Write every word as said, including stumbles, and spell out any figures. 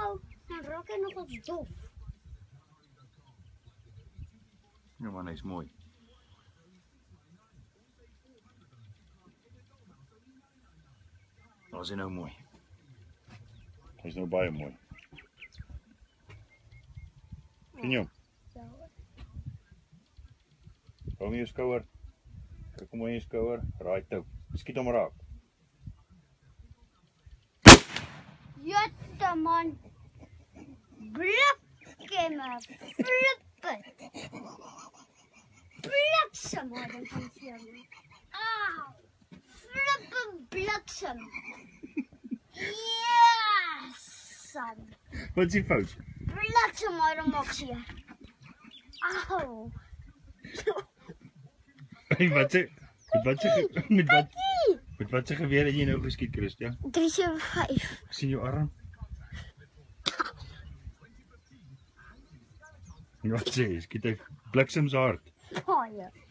gauw, dan raak hy nog ons dof. Ja man, hy is mooi. Daar is hy nou mooi. Hy is nou baie mooi. Sien jy hom? Ja. Hou in jou skouer. Kyk hom in jou skouer. Raai tou. Skiet hom raak. Jette man. Blikkemme. Flippet. Bliksem had ik van filmen. Auw. Flippen bliksem. Yes, son. Wat is die fout? Bliksem had hem ook zeer. Auw. Hey, wat sê? Met wat sê? Met wat? Met wat sê geweer het jy nou geskiet, Christian? drie sewe vyf. Ek sien jou arm. Wat sê jy? Skiet hy bliksems hard. Baie.